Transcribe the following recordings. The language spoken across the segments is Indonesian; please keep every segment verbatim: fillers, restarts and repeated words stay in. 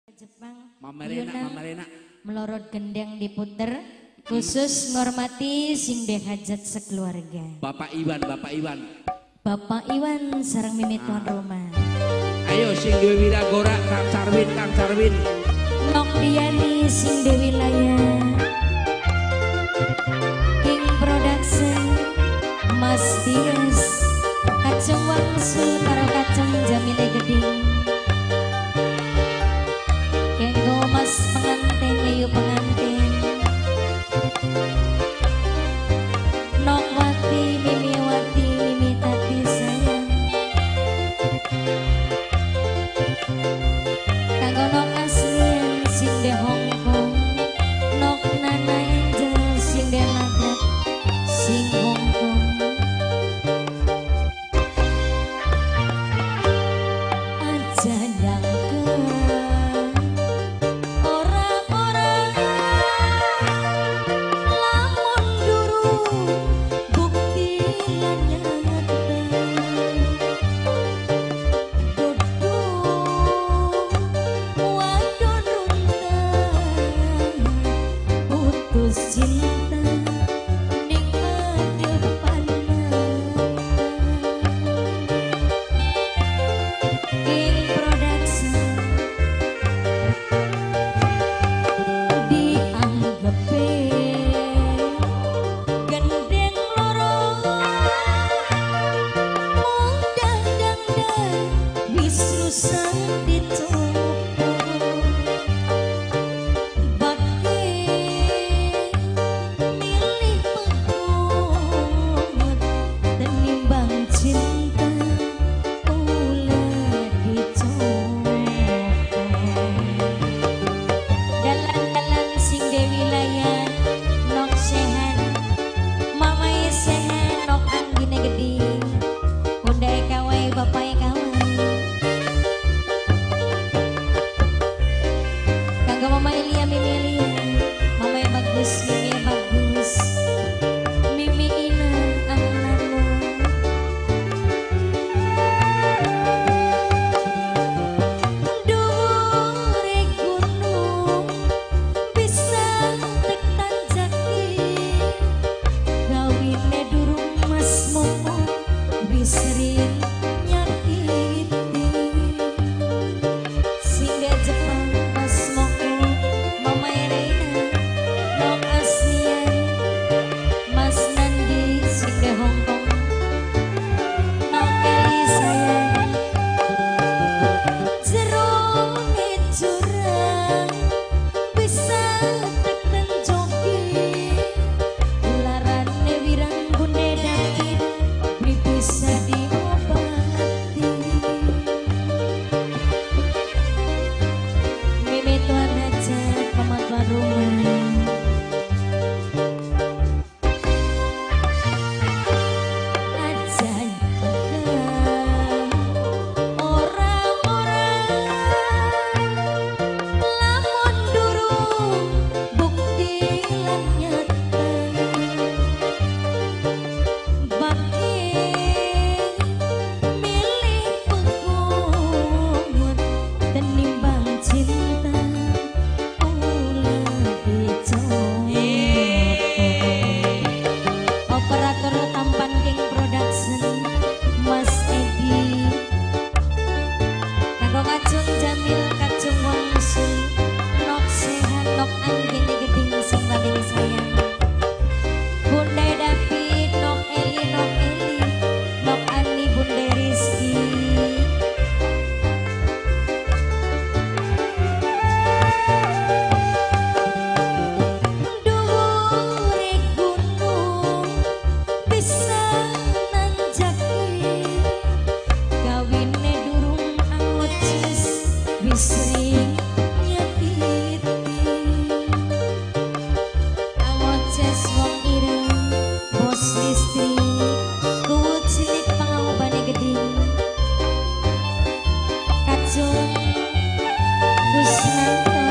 Jepang Mamarena, Mamarena. Melorot gendang diputer khusus ngormati sing deh hajat sekeluarga. Bapak Iwan, Bapak Iwan. Bapak Iwan sareng mimi tuan rumah. Ayo sing Dewi Wiragora, Kang Carwin, Kang Carwin. Nok Diani sing Dewi Laya. King Production, Mas Dias, Kacung Wangsul karo Kacung Jamile Geding. Kenggo Mas pengantin, ayo pengantin. Nok Wati, Mimi Wati, Mimi Tati sayang. Kanggo Nok Aslian sing de Hongkong, Nok Nana Angel sing de Lagat sing Hongkong. Aja nyangka orang-orang lamun durung bukti lan nyata. Wadon runtang putus cinta ning depan mata. King Production dianggep gendeng loro mudah dangdang wis rusak dicoba. Bakti milih pekut tenimbang cinta ulah dicoba. Dalan-dalan sing Dewi Layan, Nok Sehan, Mamai Sehan, Nok Anggine Geding, Bundai Kawai, Bapai Kawai. Kanggo Mama Elia, Mimi Elia, Mamai Bagus, Mimi Bagus, Mimi Ina, Ahlalo. Dhuwure gunung bisa tek tanjaki, gawine durung mas momo bisrin nyakiti. Sing de Jepang Mas Moko, Mama Reina, Nok Aslian, Mas Nandi sing de Hongkong, Nok Eli sayang. Jerone jurang bisa tek joki, larane wirang bune dakit bisa diobati. Mimi tuan hajat mama tuan rumah. Aja nyangka orang-orang lamun durung bukti lan nyata. Bakti milih pekut tenimbang cinta ulah dicoba. Operator tampan King Production, Mas Edi. Kanggo Kacung Jamil, Kacung Wangsul, Nok Sehan, Nok Anggine Geding sing paling sayang. Bunda David, Nok Eli, Nok Eli, Nok Ani, Bunda Rizky. Dhuwure gunung bisa nanjaki, gawine durung angoces wis sering nyakiti. Angoces wong ireng, bos listrik, kuwut cilik pangawabane geding. Kacung Kusnanta,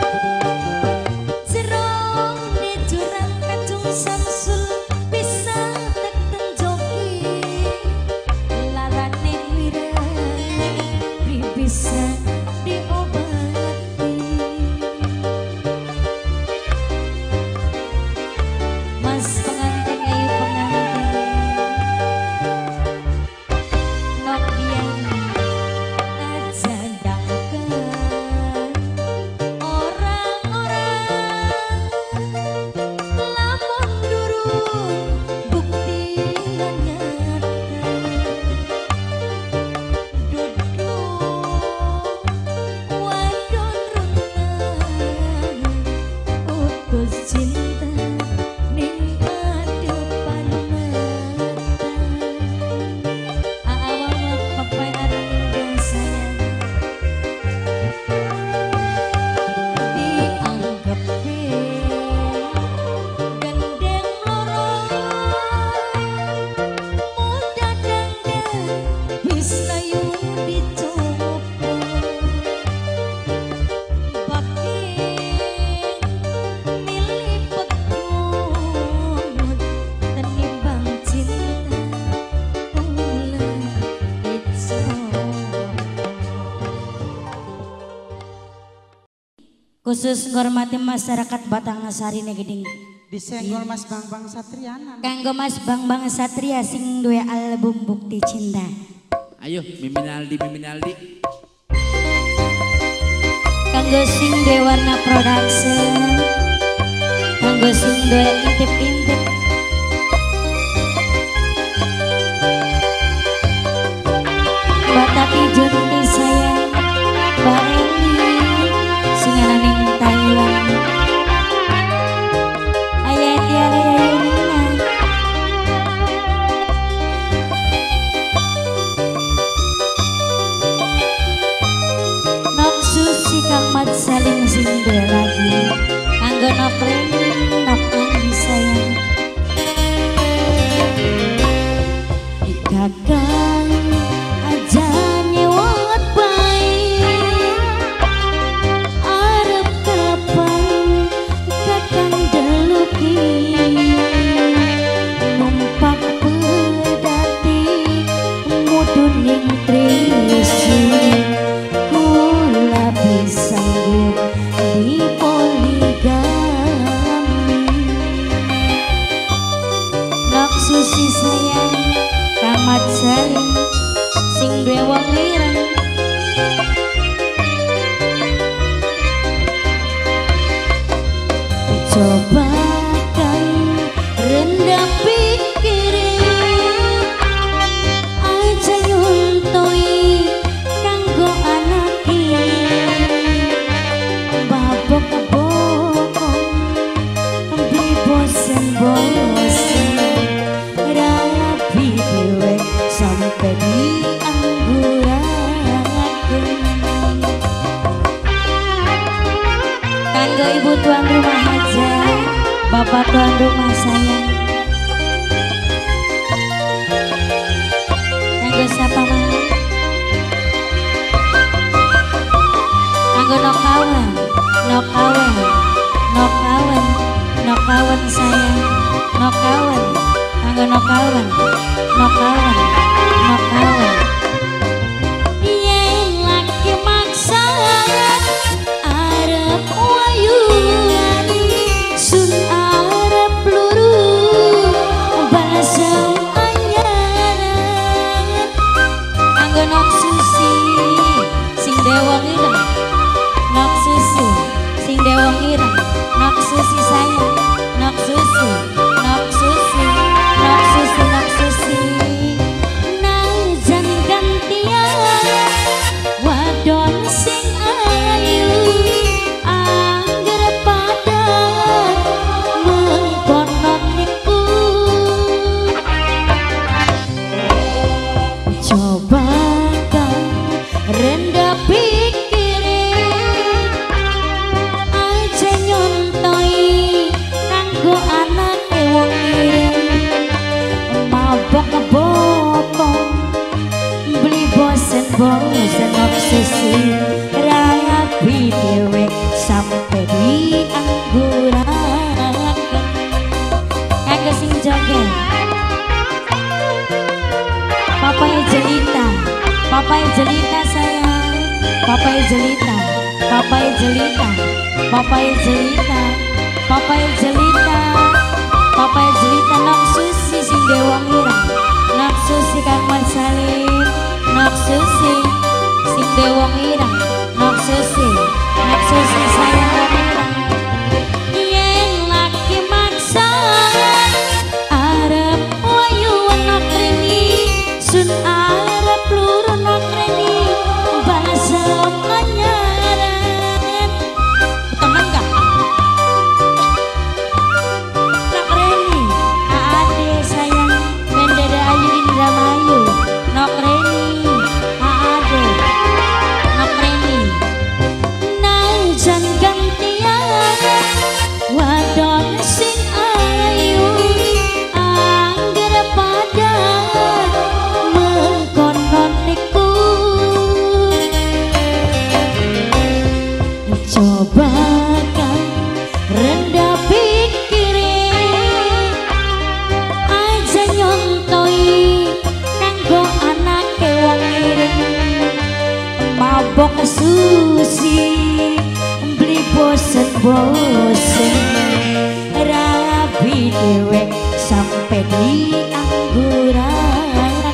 jerone jurang Kacung Samsul bisa tek joki, larane wirang bisa diobati. Khusus menghormati masyarakat Batangasari Negeding. Disenggol Mas Bang-Bang Satriana. Kanggo Mas Bang-Bang Satria sing duwe album Bukti Cinta. Ayo Mimin Aldi, Mimin Aldi. Kanggo sing duwe Warna Production. Kanggo sing duwe Intip-intip. Batati Junti sayang Mbak Eli sing ning Thailand. Ayah tiara yayunina Nok Susi Kang Mat Salim sing duwe lagi. Kanggo Nok Reni Nok Andi sayang. Kakang aja nyewot baik arep kapan kakang deluki numpak pedati muduning trisi kula bisa di poligami. Nok Susi sayang Kamat Salim sing duwe wong lireng. Coba kan rendah pikirin aja nyuntui kanggo anak ini babok bokong beli bosen-bosen rapi dewe sampai di angguraken. Kanggo ibu tuan rumah aja, bapak tuan rumah sayang. Kanggo siapa mah? Kanggo nok kawan, nok kawan, nok kawan, nok kawan sayang, nok kawan. Kanggo nok kawan, nok kawan, nok kawan. Yen laki maksa arep wayuani sun arep luru basem anyaran. Kanggo Nok Susi sing dewa ireng, Nok Susi sing dewa ireng, Nok Susi sayang, Nok Susi, Nok Susi. Nok Susi, Nok Susi, najan gantian wadon sing ayu angger pada mengkonon niku. Coba kang rendah pikirin aja nyontoi kanggo anak wong ireng. Mabok bokong beli bosen-bosen Nok Susi rapi dewe sampai di angguraken. Kanggo sing joget Papai Jelita, Papai Jelita sayang, Papai Jelita, Papai Jelita, Papai Jelita, Papai Jelita, Papai Jelita. Nok Susi sing dewa ireng, Nok Susi Kang Mat Salim, Nok Susi sing dewa ireng, Nok Susi, Nok Susi sayang wong ireng. Yen laki maksa arep wayuan Nok Reni sun arep luru Nok Reni basem anyaran. Temen gak? Nok Reni, Ade sayang, Bendera Ayu Indramayu, Nok Reni, Ade, Nok Reni. Najan gantian wadon sing ayu angger pada mengkonon niku. Coba kan rendah pikirin aja nyontoi kanggo anake wong ireng. Mabok Susi beli bos bosen rabi dewek sampai di angguran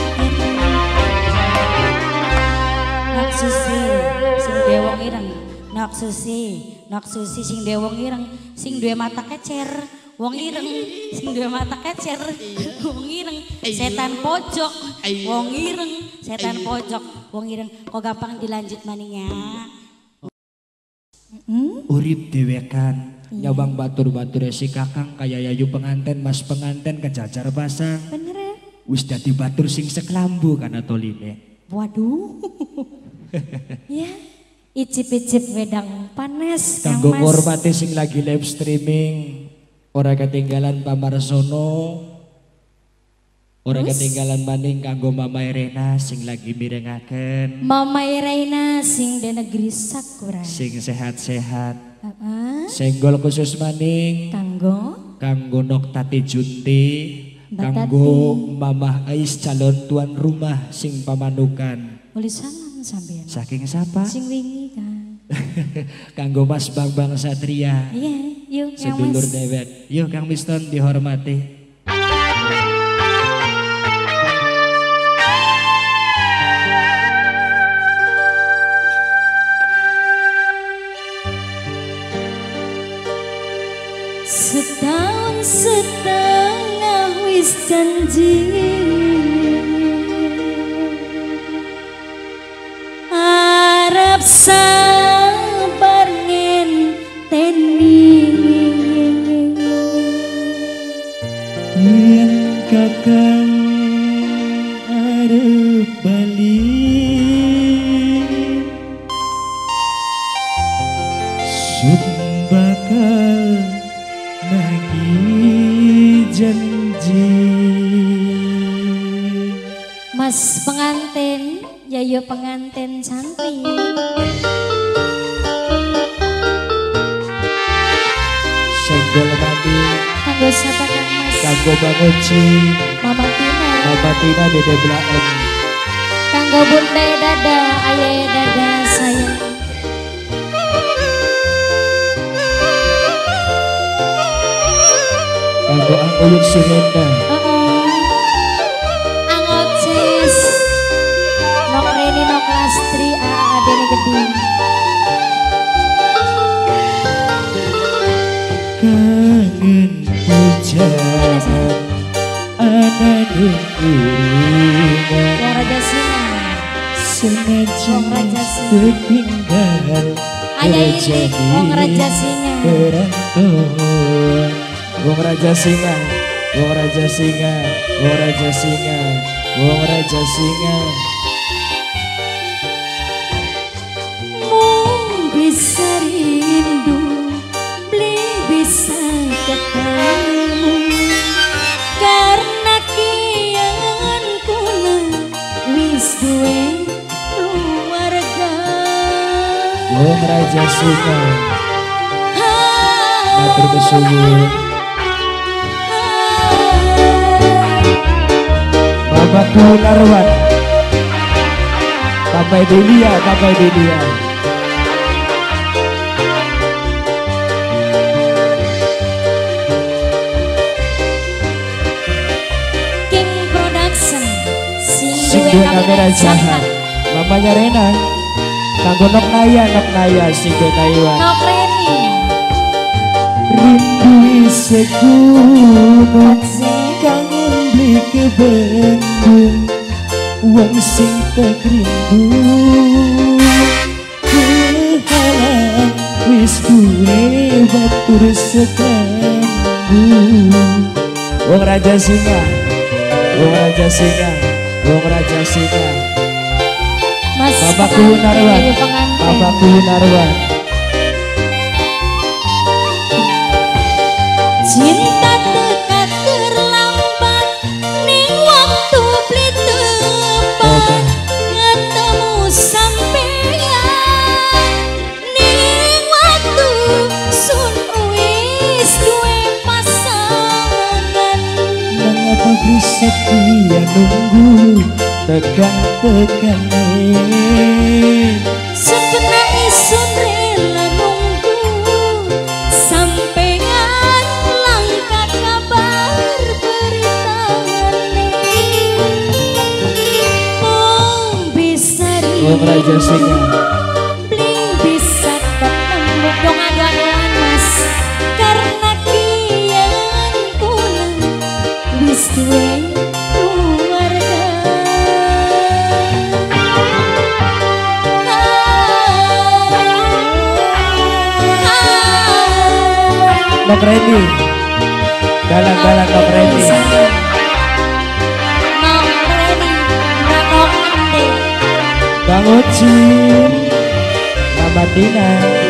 nak susi sing dewong ireng nak susi nak susi sing dewong ireng sing duwe mata kecer wong ireng sing duwe mata kecer wong ireng setan pojok wong ireng setan pojok wong ireng kok gampang dilanjut maningnya. Hmm? Urip dewekan iya. Nyobang batur-batur si kakang kaya yayu penganten mas penganten kejajar pasang bener ya? Wis dadi batur sing seklambu kana toline. Waduh ya icip-icip wedang panas kanggo ngormati sing lagi live streaming ora ketinggalan pamarsono ora ketinggalan maning kanggo Mama Irena sing lagi mirengaken Mama Irena sing di negeri Sakura sing sehat-sehat uh-uh. senggol khusus maning kanggo kanggo Noktati Junti kanggo Mama Ais calon tuan rumah sing pamanukan boleh salam sampean saking siapa sing wingi kan kanggo Mas Bambang Satria iya yuk sedulur dewek yuk Kang Miston dihormati. Setahun setengah wis janji harap sabar ngenteni yen kakang arep bali sun bakal nagih janji. Mas pengantin yayo pengantin cantik senggol mati kanggo sapa Kang Mas kanggo Bang Oci Mama Tina Mama Tina Dede Blaen kanggo Bunda Dada Ayah Dada sayang kanggo Ang Uyun Surenda uh-uh. Ang Ocis Nok Reni Nok Lastri A Adene Gedung kangen pujan ana nungguingan Wong Raja Singa sengaja Wong Raja Singa setinggal Ayah ini Wong Raja Singa perantauan Wong Raja Singa Wong Raja Singa Wong Raja Singa Wong Raja Singa mung bisa rindu beli bisa ketemu karena kian kula wis duwe keluarga Wong Raja Singa matur kesuwun Bapak Kunarwan Papai Delia Papai Delia King Production sing sing duwe duwe kamera jahat mamanya Rena kanggo Nok Naya Nok Naya sing duwe Taiwan Nok Reni rindu isih gunung kangen beli ke Bandung wong sing tak rindu kehalang wis duwe batur sekanggu Wong Raja Singa Wong Raja Singa Wong Raja Singa Mas Bapak pengantin, Kunarwan ayo pengantin. Bapak Kunarwan Cinta dekat terlambat ning waktu beli tempat ketemu sampeyan ning waktu sun wis duwe pasangan mengapa bersetia nunggu tekan-tekane sebenarnya isun rela nunggu Wong Raja Singa. Bling bisa ketemu dong adu-aduan mas. Karena kian pulang wis duwe keluarga. Nok Reni. Galang-galang Nok Reni. Nok Reni, Nok Ande. Bang Uci, Mama Dina,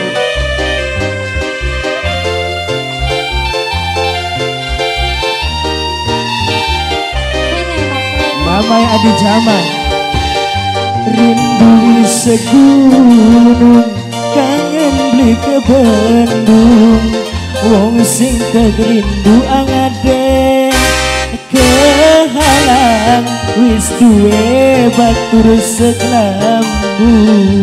Mama Adi Jaman. Rindu segunung, kangen beli ke Bandung. Wong sing rindu angade kehalang wis duwe batur seklambu.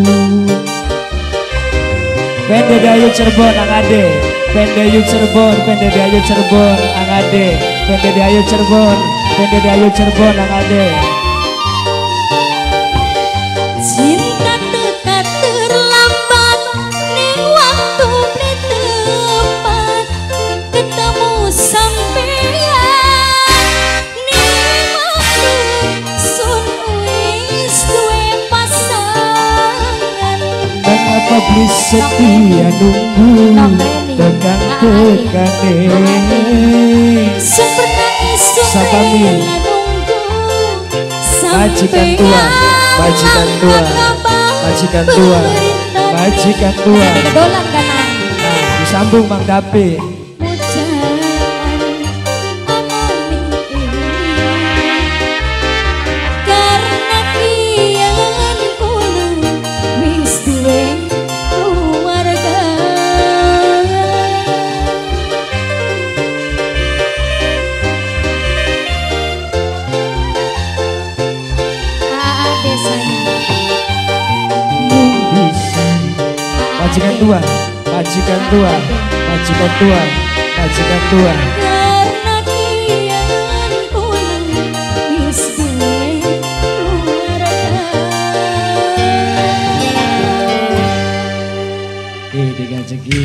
Pende Dayu Cirebon angade, Pende Dayu Cirebon, Pende Dayu Cirebon angade, Pende Dayu Cirebon, Pende Dayu Cirebon angade. Cinta tetap terlambat ning waktu beli tepat ketemu sampeyan ning waktu sun wis duwe pasangan. Mengapa beli setia nunggu tegang tekane. Sempurna isu Sapami. rela nunggu Majikan tua, majikan tua, majikan tua, majikan tua. Kedolan kanan. Nah, disambung Mang Dapi. Pujaan alami ini karena kian pulang wis duwe keluarga. Ade sayang Bisa. Majikan tua, majikan tua, majikan tua, majikan tua. karena kian pulang wis duwe keluarga. Eh, digajeki.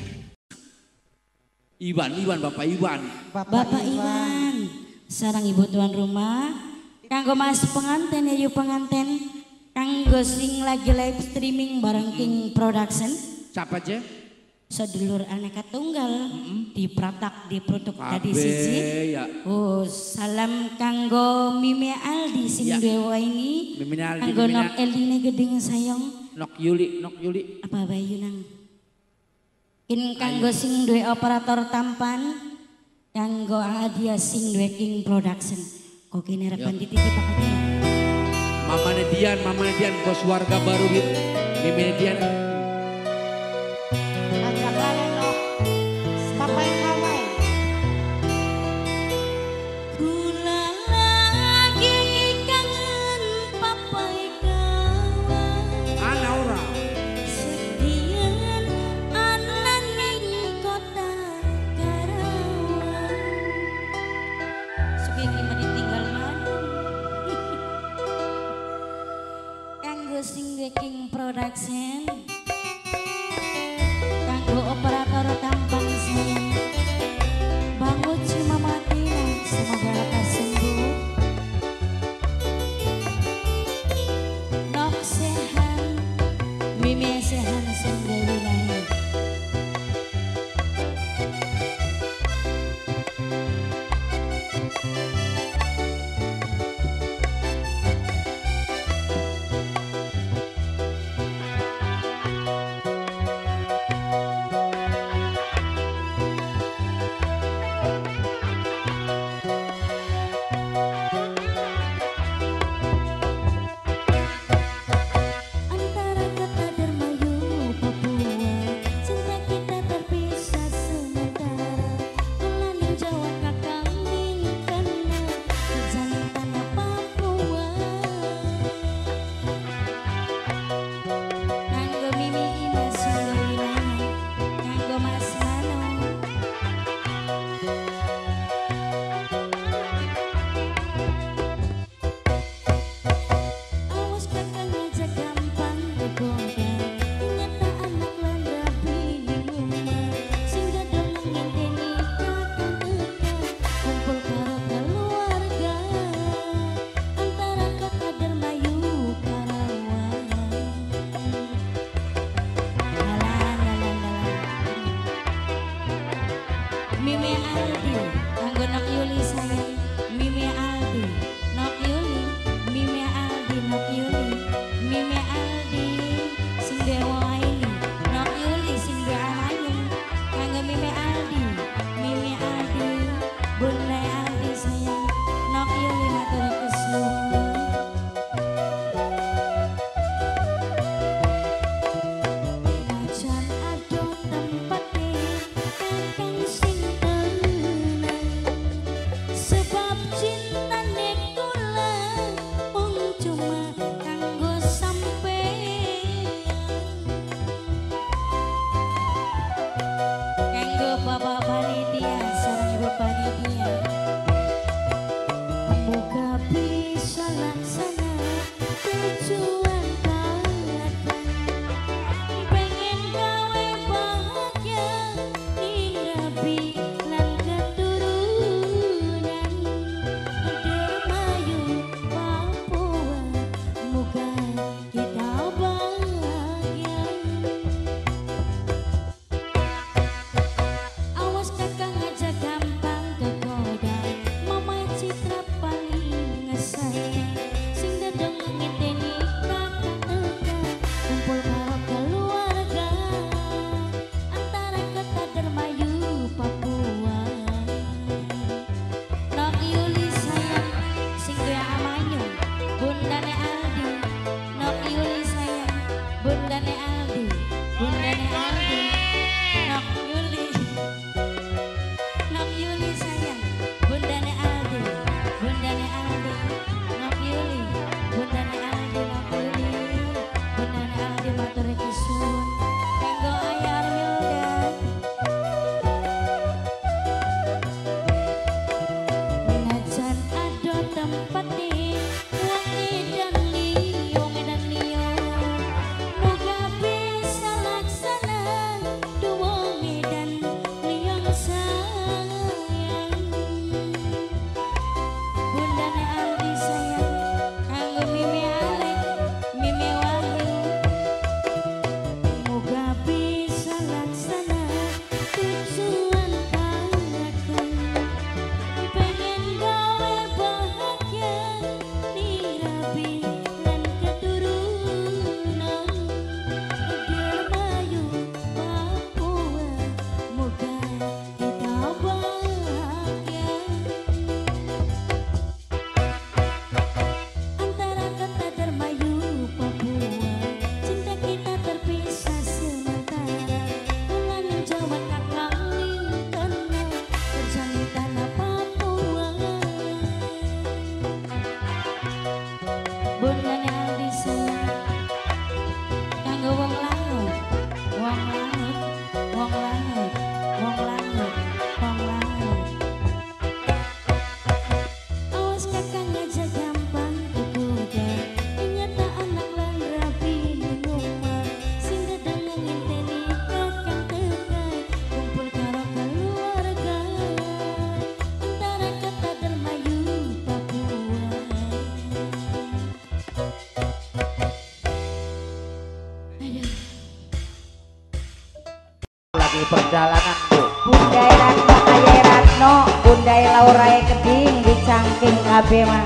Iwan, Iwan, Bapak Iwan. Bapak Iwan, sarang ibu tuan rumah, kanggo mas pengantin ya yuk pengantin, kanggo sing lagi live streaming bareng King Production, Siapa aja? sedulur aneka tunggal, di pratak di produk tadi Kabeh siji. ya. Oh, salam kanggo Mime Aldi sing Ya. dewa ini, Mimine Aldi, kanggo Mimine- Nok Eline gedeng sayang, Nok Yuli, Nok Yuli. apa bayu nang. In kanggo sing duwe operator tampan, kanggo Adia sing duwe King Production. Kok kini rekan dititip pakatnya. Mamane Dian, Mamane Dian, bos warga baru hit. Mimine Dian. Ajak kali nok. Papa yang kawai. Kula lagi kangen papai kawan. Ana ora. Sedian anan ning kota Karawang. Suki kita ditinggal mana? Kanggo sing duwe King Production, kanggo operator tampan sayang, bangun si Mama Tina, semoga lekas sembuh. Nok sehan, Mimi sehan sungguh wilayah. Mimi Aldi kanggo Nok Yuli sayang. Mimi Aldi Nok Yuli, Mimi Aldi Nok Yuli, Mimi Aldi sing dewa ini, Nok Yuli sing diamayu kanggo Mimi Aldi, Mimi Aldi Bunda Aldi sayang. Nok Yuli matur kesuwun. Najan ado tempate kakang sing tenang, sebab cintane kula mung cuma kanggo sampeyan. Kanggo Bapak Panitia sareng Ibu Panitia, muga bisa laksana tujuan kalian. Pengen gawe bahagia ning rabi lan keturunan Dermayu Papua, muga kita bahagia. Awas kakang aja gampang kegoda, mama citra paling ngesayang. Sing dadeng ngenteni kakang teka, kumpul karo keluarga antara kota Dermayu Papua. Nok Yuli sayang sing dia amanyu, bundane Aldi. Nok Yuli sayang, bundane Aldi, bundane Aldi. Nok Yuli, Nok Yuli sayang, bundane Aldi, bundane Aldi. Nok Yuli, bundane Aldi, Nok Yuli, bundane Aldi matur kesuwun. Kanggo Ayar Milda, najan ado tempate wong edan liyo, edan liyo, muga bisa laksana duwong edan liyo sayang. Bundane Aldi sayang, kanggo Mimi Alek, Mimi Wahyu, muga bisa laksana tujuan kalian. Pengen gawe bahagia ning rabi lan keturunan Dermayu Papua, muga kita bahagia. Antara kota Dermayu Papua, cinta kita terpisah sementara. Ulang Jawa kakang lintana, terjalin tanah Papua. Bundane Aldi sayang, kanggo wong langut, wong langut, wong langut, wong langut, wong langut. Awas kakang aja gampang kegoda, nyata anak lan rapi ning omah. Sing dadeng ngenteni kakang teka, kumpul karo keluarga antara kota Dermayu Papua. Aduh. Lagi perjalanan Bu. Bundai Ratno Kaya Ratno, Bundai Laurae Keding di Cangking kabeh mah.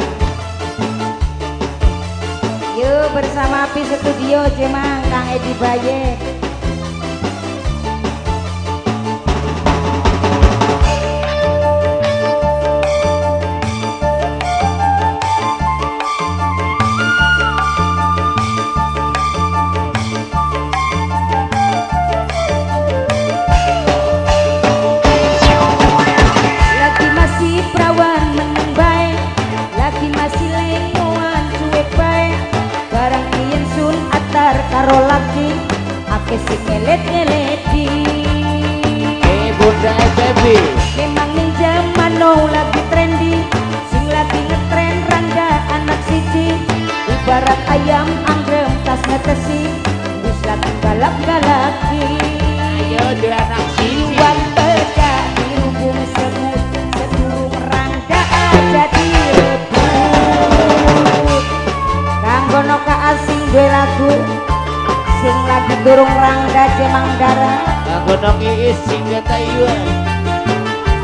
Yuk bersama Pi Studio Jemang Kang Edi Baye. Lagi masih perawan meneng bae, lagi masih lengoan cuek bae. Barang yen sun atar karo laki, ake sing ngelet-ngeleti. Eh Bunda Baby, Memang ning zaman now lagi trendy, sing lagi ngetren rangga anak siji. Ibarat ayam anggrem tas ngetesi, wis lagi galak-galaki. ayo di anak siji. Iwan beda dirubung semut, sedurung rangga aja direbut. Kanggo noka asing dua lagu, sing lagi durung rangga Jemang Dara. Aku nong iis sing Taiwan.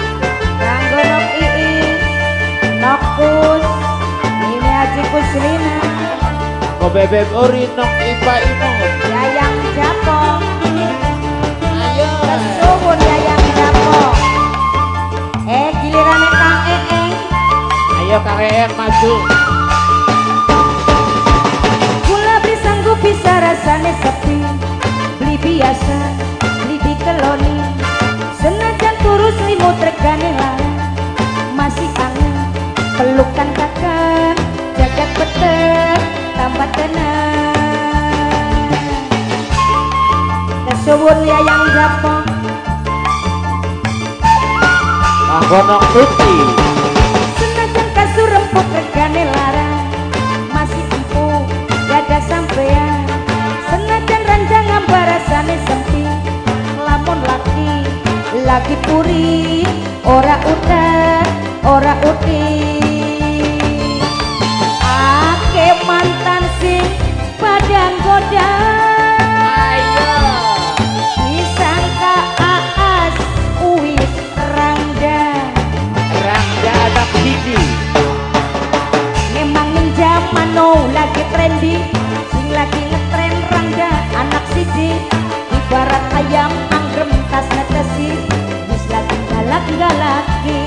Agus Mimi Haji Kuslina Kanggo bebek ori nok ipa imut. Yayang Japong Ayo. Kesuwun Yayang Japong. Eh giliran Kang Eeng. Ayo Kang Eeng maju. Kula beli sanggup bisa rasane sepi. Beli biasa, beli di keloni. Senajan turus limut regane larang. Masih kangen pelukan kakak. Jagat petek tambah tenang. Kesuwun Yayang Japong. Kanggo nok Tuti. Senajan kasur rempuk regane larang. Masih empuk gada sampean. Senajan ranjang ngambah rasane sempi. Lamun laki lagi puri ora udan ora uti. Ake mantan sing padang goda. Ayo. Disangka aas uwis rangda. Rangga anak siji. Memang ning zaman now lagi trendy. Sing lagi ngetren rangda anak siji. Ibarat ayam anggrem tas netesi. Wis lagi galak-galaki.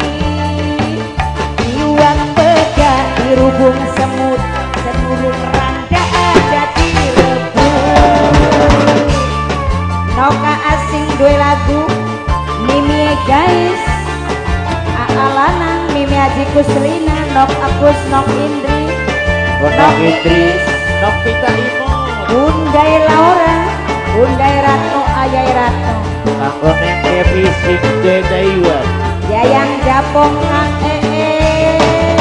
Iwak pega dirubung semut. Sedulur rangda aja direbut. Noka asing duwe lagu Mimi guys. Aalanang Mimi Haji Kuslina. Nok Agus Nok Indri. Nok Idris. Nok Pita imut. Bundai Laura Bundai Ratno Ayai Ratno. Kanggo neng Devi sing Dedaiwan. Yayang Japong Kang Eeng.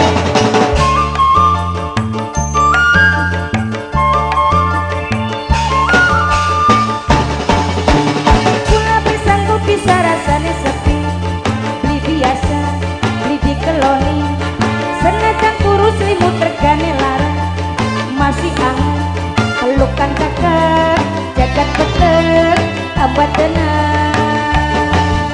Kula sanggup bisa rasane sepi. Beli biasa, beli di keloni. Senajan kurus limut regane larang. Masih anget pelukan kakak. Jagat petek tambah tenang.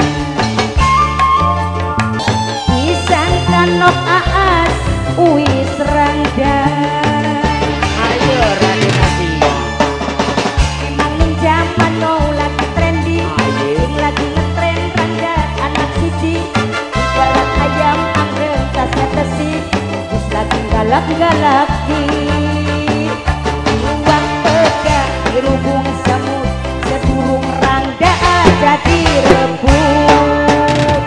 Disangka nok aas uwis rangda. Ayo Raden Nasi. Emang ning zaman now lagi trendy. Sing lagi ngetren rangda anak siji. Ibarat ayam anggrek tas netesi. Wis lagi galak-galaki. Iwak pega dirubung semut. Sedurung rangda aja direbut.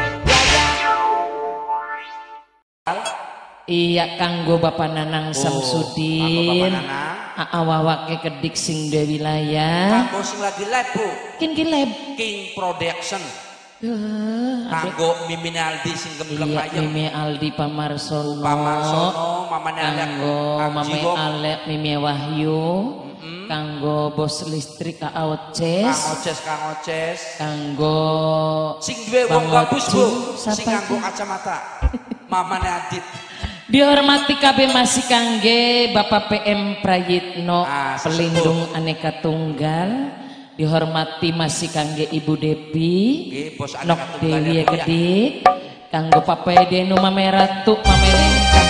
Iya kanggo Bapak Nanang Samsudin. Kanggo Bapak Nanang. Awawake kedik sing de wilayah. Kanggo sing lagi live Bu. Kin ki leb. King Production. Eh, Kanggo Mimin Aldi sing gembleng Iya ayem. Mimi Aldi Pamarsono. Pamarsono, Mamane Alek. Kanggo Kang Mame Jiwo, Alek Mimi Wahyu. Kanggo bos listrik Kak Kang Oces. Oces, Kang Oces. Kanggo Sing duwe wong Bang bagus Ocin. Bu. Siapa Sing nganggo itu? kacamata. Mamane Adit. Dihormati K B masih kangge Bapak P M Prayitno Ah, sesepuh. pelindung aneka tunggal. Dihormati masih kangge Ibu Depi Nggih, bos Nok Aneka Tunggal Dewi ya, Bu, ya. Gedik kanggo Papa Denu Mame Ratu Mame Lengkap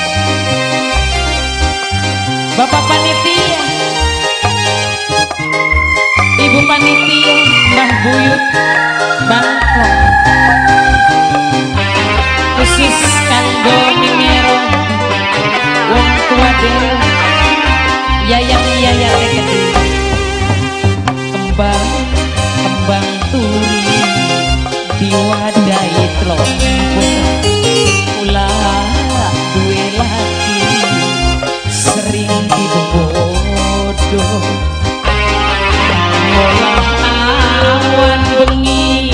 Bapak Panitia Ibu Panitia Mbah Buyut Bangko khusus kanggo Mimero wong tua dewe Yayang Yayang Gedik kembang kembang turi diwadahi tlompok ulah duwe lagi sering dibodoh ngolah awan bengi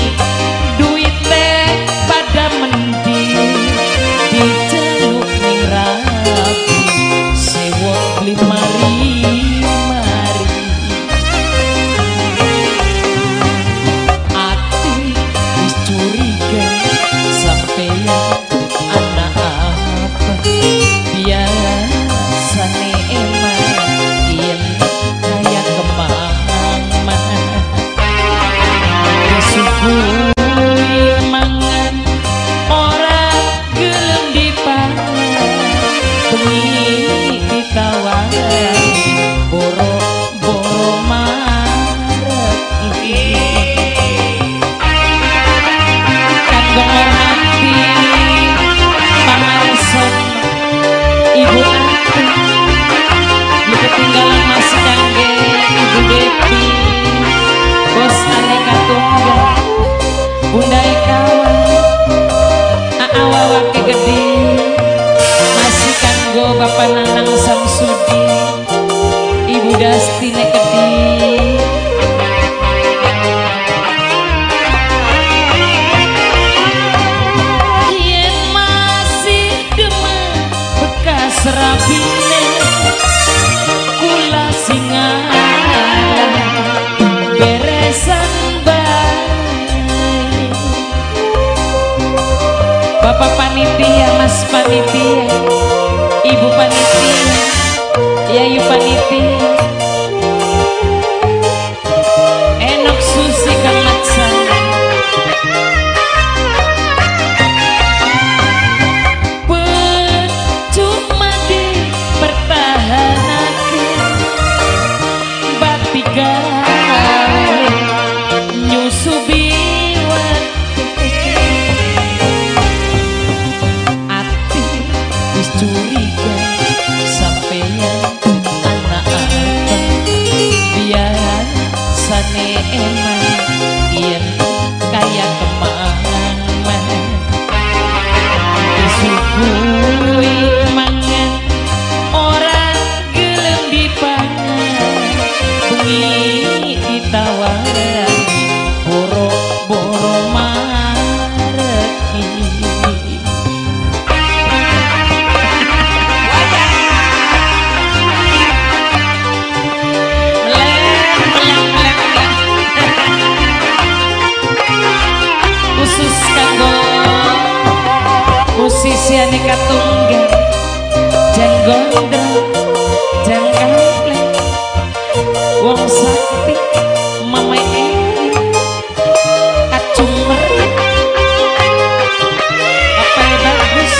Bapak panitia, Mas panitia, Ibu panitia, Yayu panitia, Enok Susi Kang Laksana. Percuma dipertahanake batiga nyusubi ati wis curiga sampeyan anak apa biar sane emang yen kaya kemangan disuguhi mangan orang gelem dipangan bengi ditawaran boro-boro mareki. Khusus kanggo musisi aneka tunggal jan gondrong jan kampleng wong sakti mama Eni kacumer apa bagus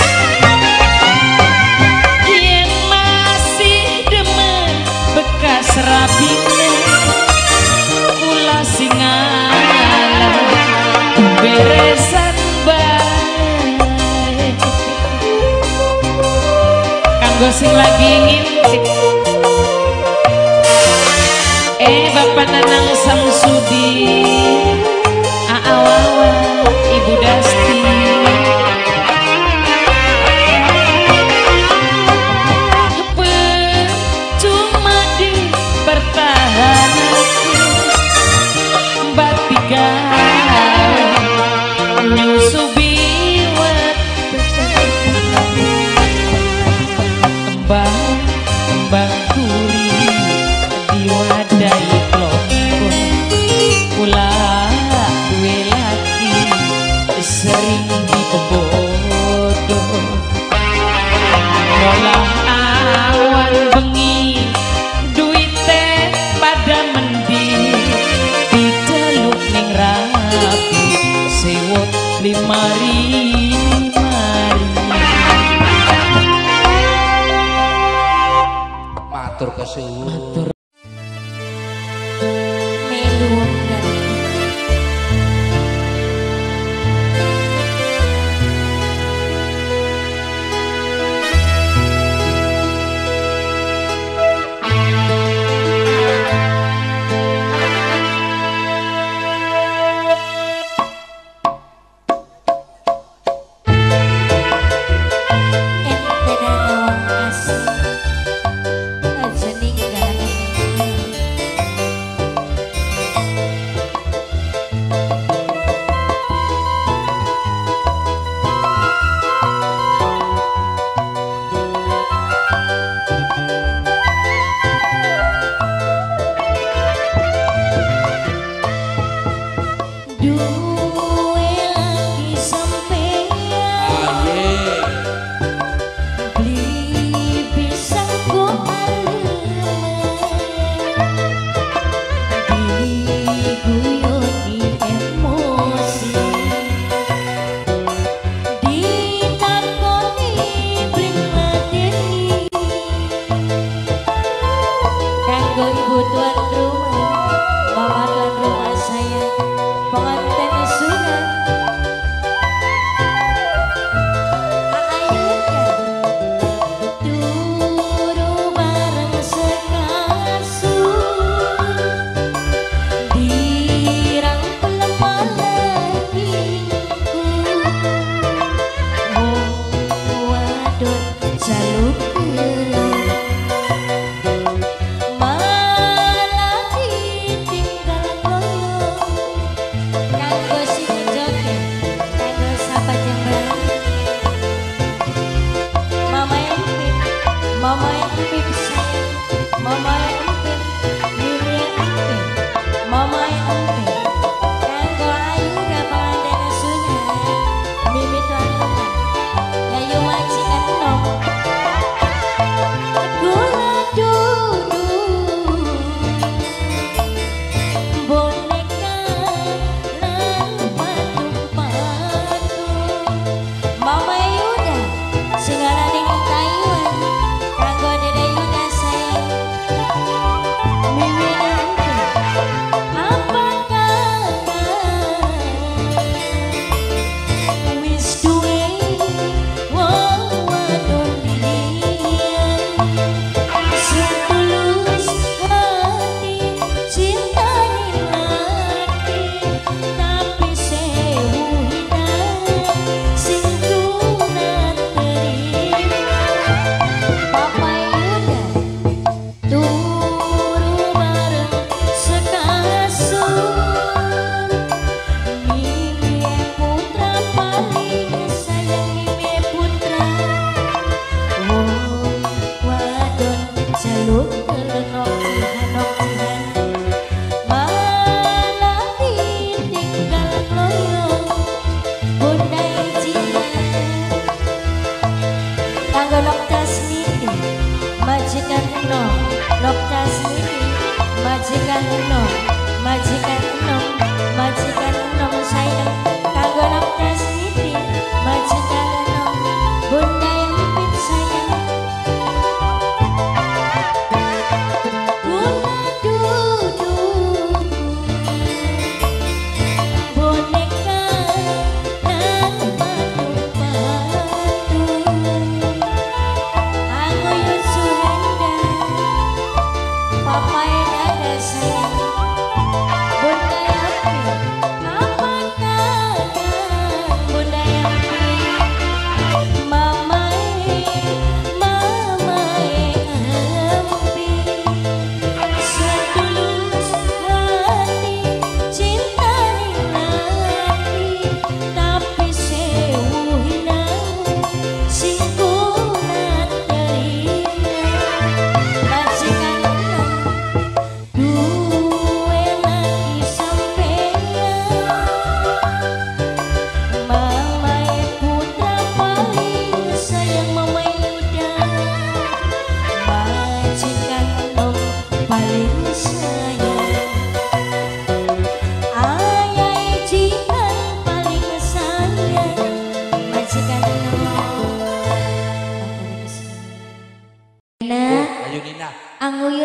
yen masih demen bekas rabine kula singalah beresan bae kanggo sing lagi ngintip eh Bapak Nanang Samsudi Aawawa Ibu Dasti percuma dipertahanake batiga nyusubi kembang kembang turi diwadahi kelompok kula duwe laki sering dipebodoh ngolah awan bengi duite pada mendi diceluk ning rapi sewot limari Matur kesuwun. Melu ngerti. Enten wong asing aja ninggal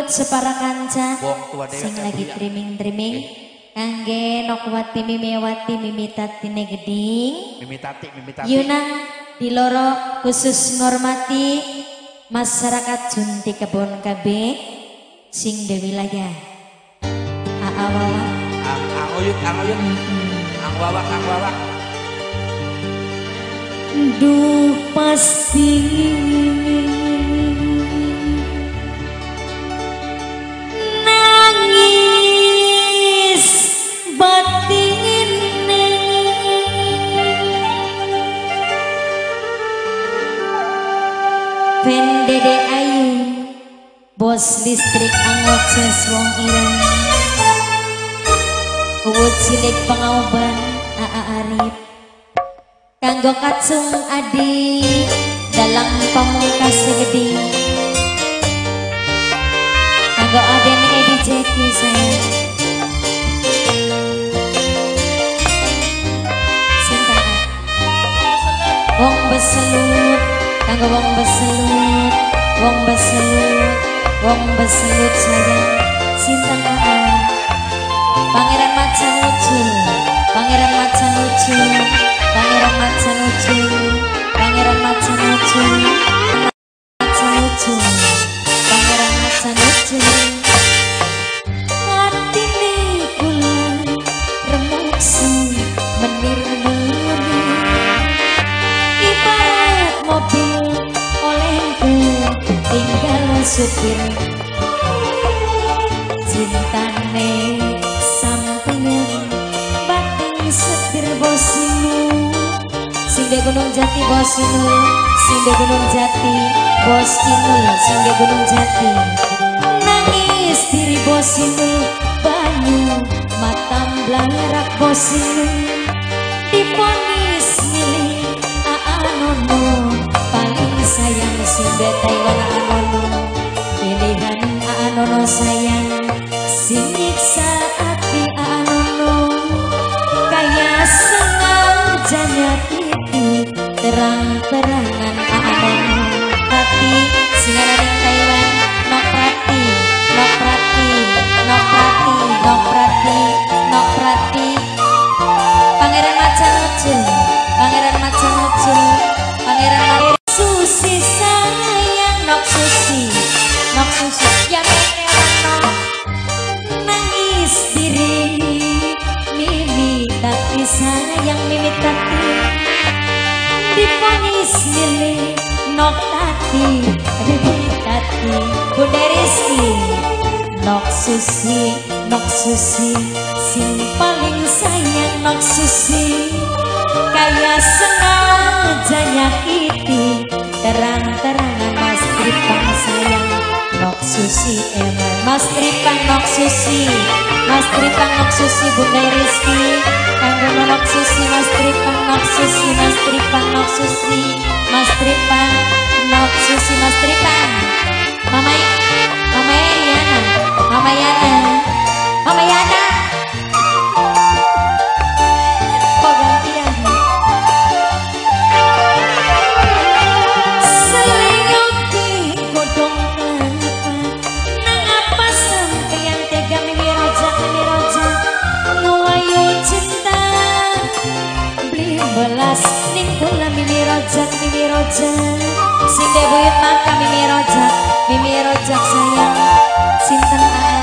pamungkut separa kanca Wong tua dewe sing kan lagi kuliah. trimming-trimming kangge Nokwati Mimiwati Mimitatine Geding Mimi Tati, Mimi Tati. Yunang di loro khusus ngormati masyarakat Junti Kebon K B sing de wilayah Aawawa Ang ang uyuk, ang uyuk. Ang wawak, ang wawak. duh pasti nangis batin Pendede Ayu bos listrik angoces wong ireng uwut cilik pangauban Aa Arif kanggo kacung adi dalam pamungkas segede kanggo aden Edi Jeki saya sinta wong beselut kanggo wong beselut wong beselut wong beselut sayang sinta Pangeran Macan Lucu Pangeran Macan Lucu Pangeran Macan Lucu Pangeran Macan Lucu Macan Lucu Pangeran Macan Lucu Hatine kula remuk sing menir-menir ibarat mobil olehku tinggal supir cintane sampingan batin setir bosinu sing de Gunung Jati bosinu sing de Gunung Jati bosinu sing de Gunung Jati nangis diri bosinu banyu matam blarak bosinu diponis milih Aanono paling sayang sing de Taiwan Aanono pilihan Aanono sayang sing nyiksa hati Aanono kaya sengaja nyakiti terang-terangan Aanono tapi singaran Taiwan nok prati nok prati nok prati nok prati nok prati Pangeran Macan Lucu Pangeran Macan Lucu Pangeran Macan Susi sayang nok susi nok susi ya merah nok nangis diri Mimi Tati sayang Mimi Tati diponis milih nok Tati Mimi Tati Bunda Rizky nok susi nok susi sing paling sayang nok susi kaya sengaja nyakiti terang-terangan Mas Tripang sayang nok susi emang Mas Tripang nok susi Mas Tripang nok susi Bunda Rizky kanggo nok susi Mas Tripang nok susi Mas Tripang nok susi Mas Tripang nok susi Mas Tripang Mama Mama Yana Mama Yana Mama Yana kok gantian selingoki godong kelapa nang apa sampeyan tega Mimi Rojak Mimi Rojak nuwayu cinta beli belas ning kula Mimi Rojak Mimi Rojak sing de buyut maka Mimi Rojak Mimi Rojak sayang sinten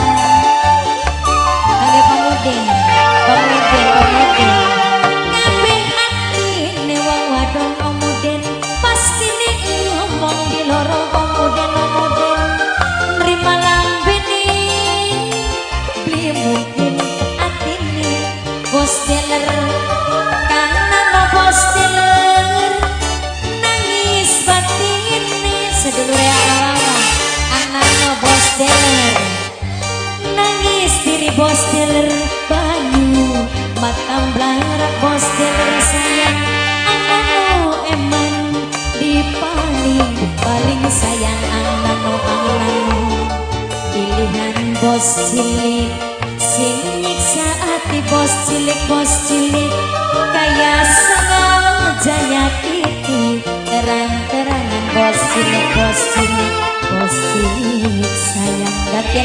kangge pamudeng pamudeng pamudeng kabeh atine wong wadon omuden pastine ngomong di loro omuden omuden nrima lambene beli mungkin atine bos dealer kanana bos dealer nangis batine sedulure ala anana bos dealer nangis diri bos dealer banyu matam blarak bos dealer sayang anano eman dipaling paling sayang anano anano pilihan bos cilik sing nyiksa hati bos cilik bos cilik kaya sengaja nyakiti terang-terangan bos cilik bos cilik bos cilik sayang.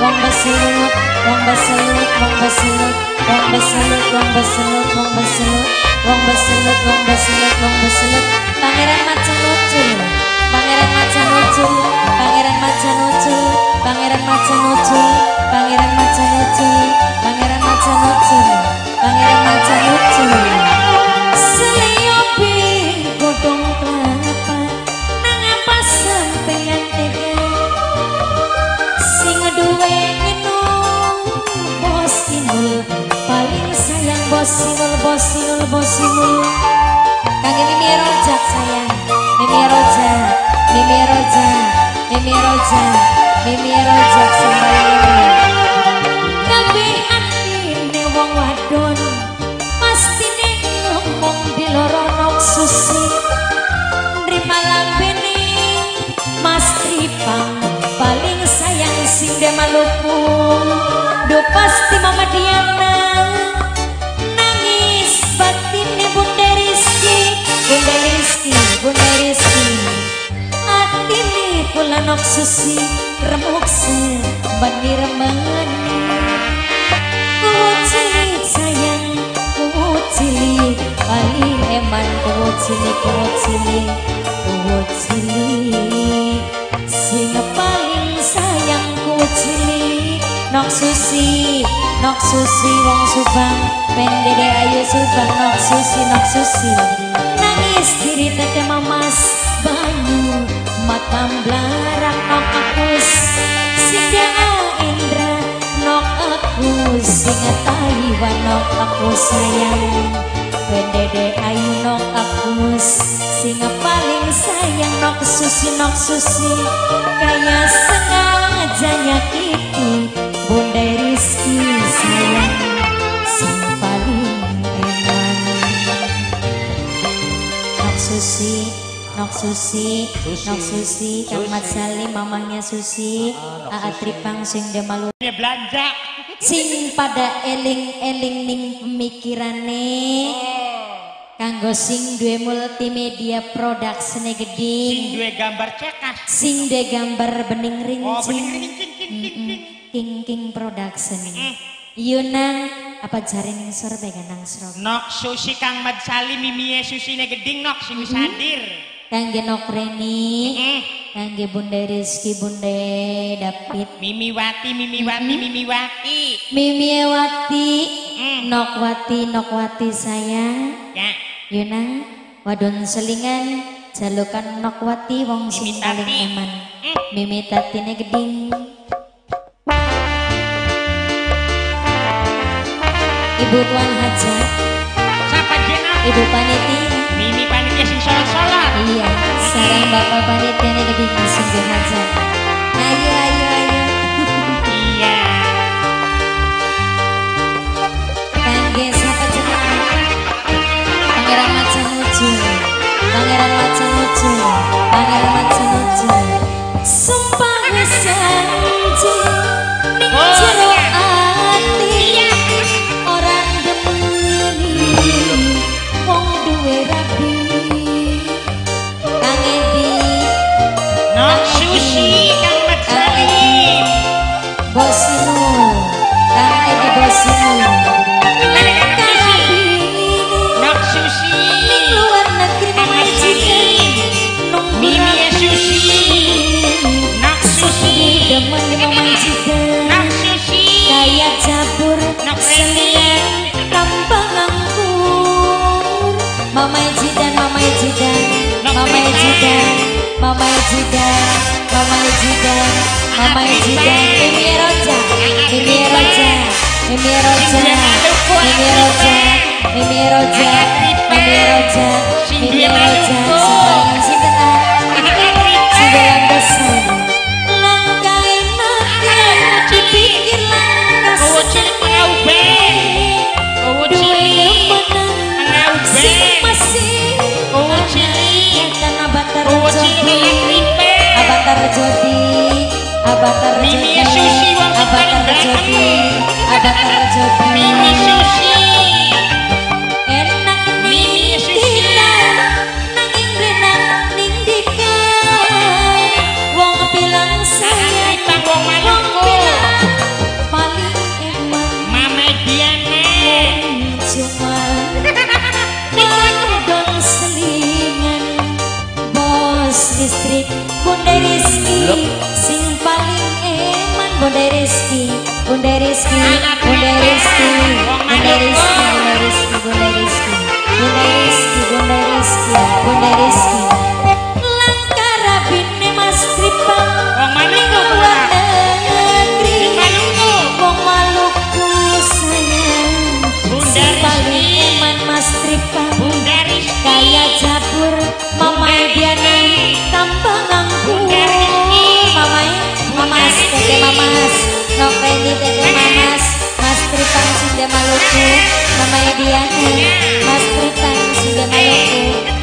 wong beselut, wong beselut, wong beselut, wong beselut, wong beselut, wong beselut, wong beselut, wong beselut, wong beselut. Pangeran macan ucul, pangeran macan ucul, pangeran macan ucul, pangeran macan ucul, pangeran macan ucul, pangeran macan ucul, pangeran macan ucul. Seliopi godong kelapa, nang apa sampeyan tega, sing duwe ngenung bos sinul, paling sayang bos sinul, bos sinul, bos sinul. Kang Mimi Rojak sayang, Mimi Rojak, Mimi Rojak, Mimi Rojak, Mimi Rojak sayang. Kabeh atine wong wadon pastine ngomong dilorono susi. Nrima lambene Mas Tripang paling sayang sing de Maluku. Do pasti Mama Diana nangis batine Bunda Rizky, Bunda Rizky, Bunda Rizky. Atine pula nok susi remuk se bani remani. Kuwu cilik sayang, kuwu cilik paling eman, kuwu cilik, kuwu cilik, kuwu cilik sing paling sayang, kuwu cilik. Nok susi, nok susi wong Subang, pendede ayu Subang. Nok susi, nok susi nangis diri tete mamas banyu matam blarang. Nok akus sing Indra, nok aku sing Taiwan. Nok aku sayang pendede ayu, nok aku sing paling sayang. Nok susi, nok susi kaya sengaja nyakiti Bunda Rizky sayang sing paling eman. Nok susi, nok susi, nok susi, Kang Mat Salim mamanya Susi, Aa Tripang sing de Malu belanja sing pada eling-eling ning pemikirane kanggo sing duwe multimedia production sing geding, duwe gambar cekas, sing duwe gambar bening oh rincing. bening rincing king king king King King Production. Mm. Yunang apa jari ning sor bae nang srog. nok susi Kang Mat Salim mimie susine geding nok sing wis hadir. Kangge Nok Reni, Mm. kangge Bunda Rizky, Bunda David, Mimi Wati, Mimi Wati, Mimi Wati. Mimi Wati, Mm. Nok Wati, Nok Wati sayang. Ya, Yunang wadon selingan jalukan Nok Wati wong sing Mimi paling Tati. eman. Mm. Mimi Tatine geding. Ibu Tuan Hajat, siapa jeneng? Ibu Panitia. Mimi panitia sing sholat-sholat. Iya, sarang Bapak Panitia nih geding sing Hajat. Ayo, ayo, ayo. Iya. Kangge siapa jeneng? Pangeran Macan Ucu, Pangeran Macan Ucu, Pangeran Macan Ucu. Sumpah wis janji ning Oh, jero iya. ati. Iya. Orang demeni wong duwe rabi. Kang Edi, Nok susi Kang Mat Salim. Bos Sinul, Kang Edi Bos Sinul. Mana Kang Susi? Kabini Nok susi. ning luar negeri Kang Mat Salim. nunggu Mimi rabi. susi. Nok susi. Demen di Mama Jidan Nok susi. kayak jabur Nok selian tanpa angkur. Mama Jidan, Mama Jidan, Mama Jidan, Mama Jidan, Mama Jidan, Mama Jidan. Mimi Roja, Mimi Roja, Mimi Roja, Mimi Roja, Mimi Roja, Mimi Roja, Mimi Roja. Sayang si tenang, si dalam dosa. Langkah enak dipikir langkah Oh, cilik mengaube. Oh, cilik mengaube. sing masih Oh, cilik. karena Abatar Oh, Jodi, cilik tripe. Abatar Jodi, Abatar Mimi Jodi, Susi wong sing paling Abatar ganteng. Jodi, Abatar Jodi. Mimi susi. Enak Mimi susi. tidak nanging benak ning dikan wong bilang sayang, Tripang wong wong Maluku. bilang sing paling eman Bunda Rizky, Bunda Rizky, Bunda Rizky, Bunda Rizky, Bunda Rizky, Bunda Rizky, Bunda Rizky, Bunda Rizky, Bunda Rizky. Langkara bine Mas Tripang, Wong Maluku, luar negeri, Wong Maluku sayang, Bunda sing paling Rizky. eman Mas Tripang. Bunda Rizky. Kaya Jabur, Mama Diana, Kampang Angku, Mama Mamas, Tete Mamas, Nokeni Tete Mamas, Mas Tripang Sinde Maluku, Mama Diana, Mas Tripang Sinde Maluku.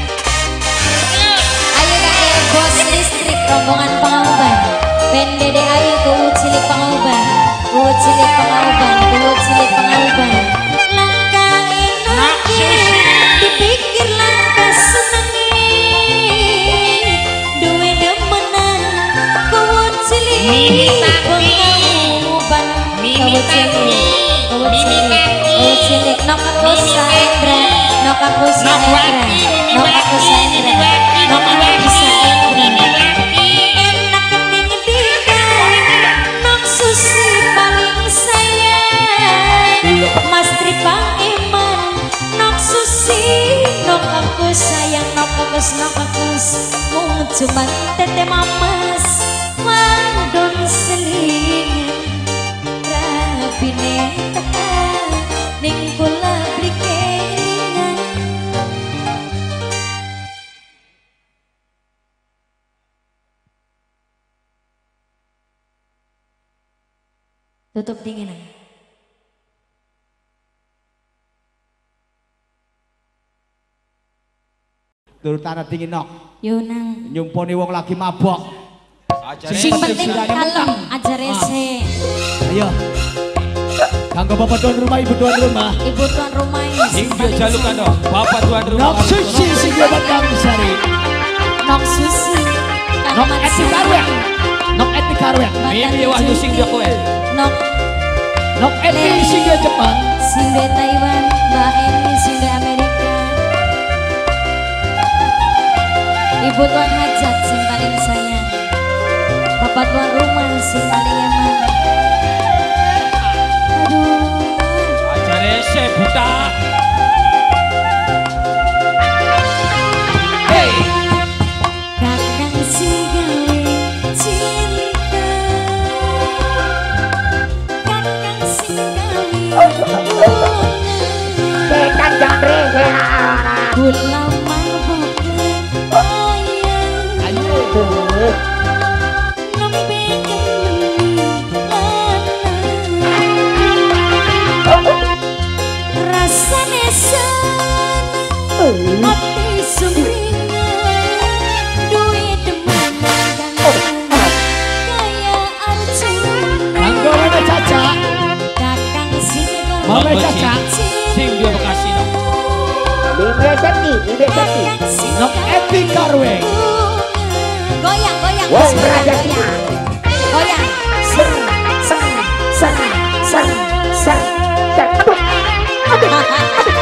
Ayo kakek bos listrik rombongan Pangauban, Pendede ayo ke Ucilik Pangauban, Ucilik Pangauban, Ucilik Pangauban. Langkah enaknya dipikir langkah senengnya, duwe demenan kowe cilik Mimi Tati, Pangauban, Mimi kowe Tati, cilik, kowe Mimi cilik, Tati, kowe cilik. Nok aku Mimi Saendra, Tati, nok aku Saendra, Mimi nok aku Wati, Saendra, Mimi Wati, nok Mimi aku Wati, Saendra. Mimi Wati. Enak kening dika, nok Susi paling sayang, Mas Tripang Iman, nok Susi, nok aku sayang, nok aku, nok aku, mung cuman Tete Mamas, wadon selingan, rabine tekan, ning kula beli kelingan. Tutup dinginan. Tur tanah dingin nok. Yunang. Nyumponi wong lagi mabok. Sing penting kalem aja rese. Ayo. Kanggo bapak tuan rumah, ibu tuan rumah. Ibu tuan rumah ini Sing dia jalukan dong, bapak tuan rumah. Nok suci sing bapak kami sari. Nok Susi. Nok eti karwek. Nok eti karwek. Mimi Wahyu sing dia kowe. Nok Nok eti sing dia Jepang. sing de Taiwan, Mbak Eni sing de Amerika. Ibu tuan hajat sing paling sayang. Bapak tuan rumah sing paling eman. Aduh. Aja rese buta. Hey. Kakang sing gawe cinta, kakang sing gawe bunga, Setan jamre kula mabokan ayang, Ayo. nembe keluar rasane seneng, ati sumringah, duwe demen ganteng, kaya Arjuna. Kanggo mana Caca? Kakang sing gawe Mama Caca. Sing dia Bekasi dong. Bibi Septi, Bibi Septi. Nok eti karwek. Goyang, goyang, Wong bismillah, Raja goyang. Cina. Goyang. Seng, seng, seng, seng, seng, seng. Aduh, aduh.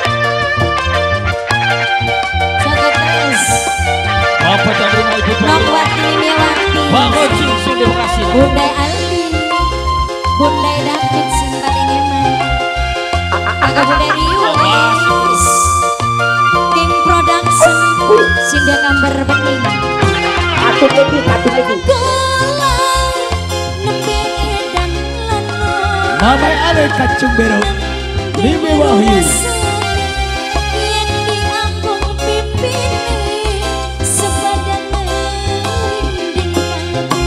Jaga terus. Bapak tuan rumah, ibu tuan Nok rumah. Wati Mimiwati. Bangun sing sing dia Bekasi dong. Bundai Aldi. Bundai David sing paling eman. Kakak Bundai Rius. King Production. Sing dia gambar bening. Satu lagi, satu lagi. Kala nembe edan lana. Mama ale kacung bero. Mimi Wahyu. Yen diambung pipine sepadan merinding kalbu.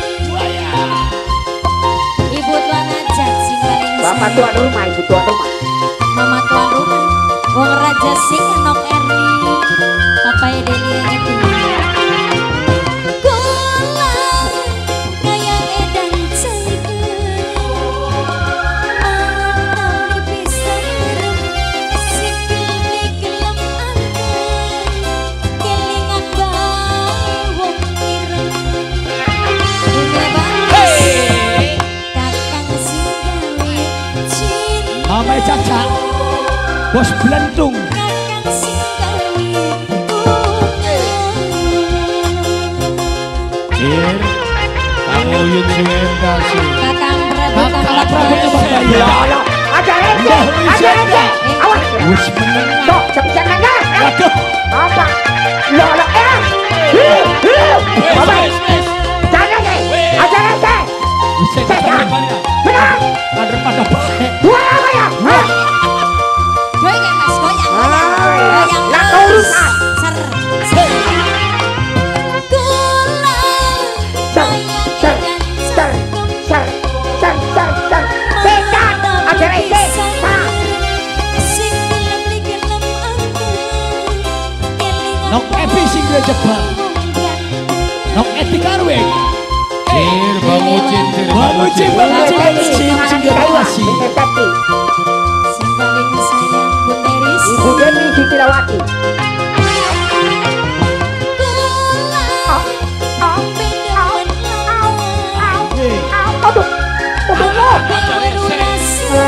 Ibu tuan hajat sing paling Bapak sayang. tuan rumah, ibu tuan rumah. Mama tuan rumah. Wong raja sing nok Erni. Papai Deni Eti. Kula kaya edan cair. Mantau dipisah rem. Sikile gelem angkat. Kelingan bae wong ireng. Dunia bagus. Kakang sing gawe cinta. Mama Caca. Bos belentung. Kakang sing gawe bunga. Ir. Iyun Suwendasi. Kakang Prabu Kakang tambah Prabu tambah bayi. bayi. Ya Allah, ada rente, ada rente. Awas. Wis menang. Dok, cepet nanya. Waduh. Apa? Ya Allah, eh. Hiu, hiu. Wes, Apa? wes, wes. Jangan nih. Ada rente. Bisa kita balik. Menang. Ada pada baik. Dua apa ya? Hah? Goyang mas, goyang, goyang, Ah, goyang nak terus. urusan. Ser, ser. Ser, ser, ser, ser, ser, ser, ser. Setan. Ada rente. Menang. Nok Epi sing gue jebak. Nok Eti Karweng. Cir, bangucin, cir, Bangucin, bangucin, bangucin, sing gue kasih. Tetapi Sing paling sayang Bunda Risa. Ibu Demi Sitirawati. Aduh, aduh.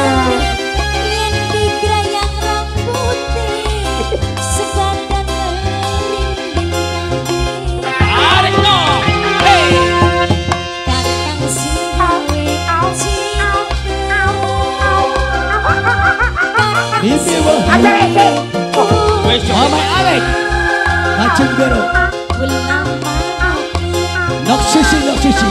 Tarik no. Hey. Mimpi wah. Ada rente. Wes, Mama Alek. Macem bero. Nok Susi, Nok Susi.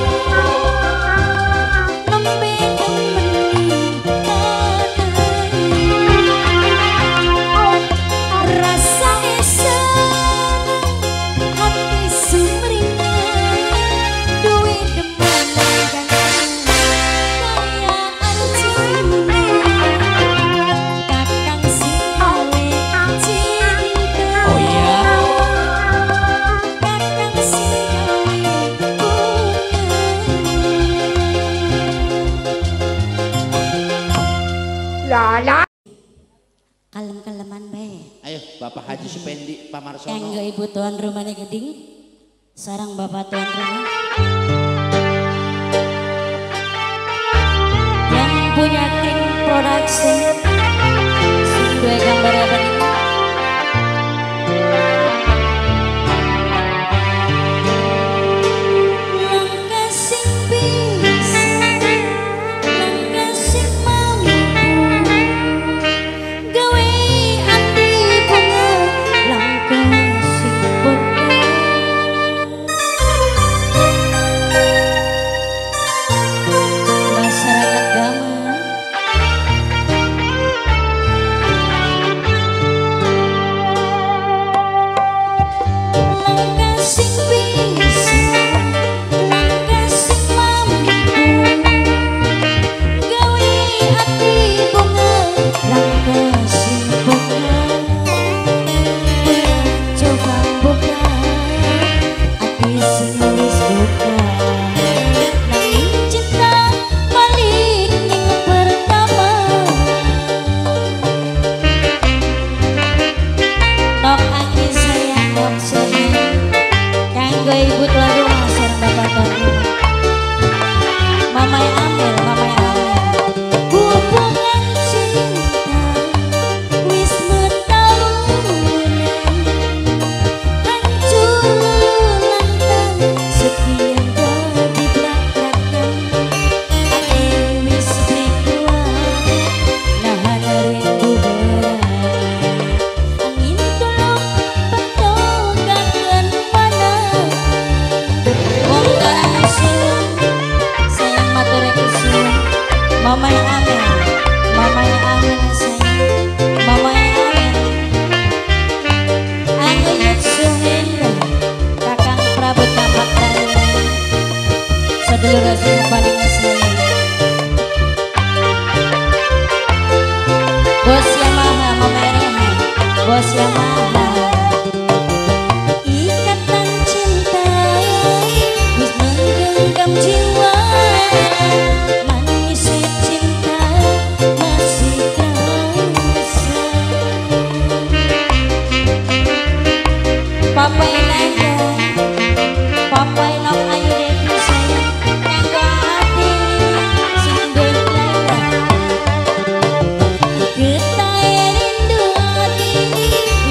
Oh iya. Lala. Kalem-kaleman bae. Ayo Bapak Haji Supendi Pamarsono. Kanggo ibu tuan rumahnya geding. Sarang bapak tuan rumah. Yang punya King Production. Sing gue gambar apa nih? Langkah sing bisa, langkah sing mampu. Gawe ati bunga langkah sing bekas. Masyarakat Gaman langkah sing bisa, langkah sing mampu. Gawe ati bunga langkah sing bekas. Coba buka ati sing wis buka. Nanging cinta balik ning pertama. Nok aki sayang, nok sayang. Kanggo ibu tuan rumah sareng bapak tuan rumah. Mamai Amel, mamai Amel. Hubungan cinta wis metahunan. Hancur lantang sekian dadi belakakan. Ati wis dikuat nahan rindu berat. Angin tolong petokaken mana. Wong garang suwun sayang matur suwun. Mamai Amel, mamai Amel sayang, mamai Amel. Ayut Suhenda, Kakang Prabu tambah bayi. Sedulur rasanya paling sayang. Bos Yamaha, Mama Rehan, Bos Yamaha. Ikatan cinta wis menggenggam jiwa. Manis cinta masih terasa. Papa Inaya, Papa Inok Ayu Devi sayang. Kanggo ati sing gelap. Getahe rindu ati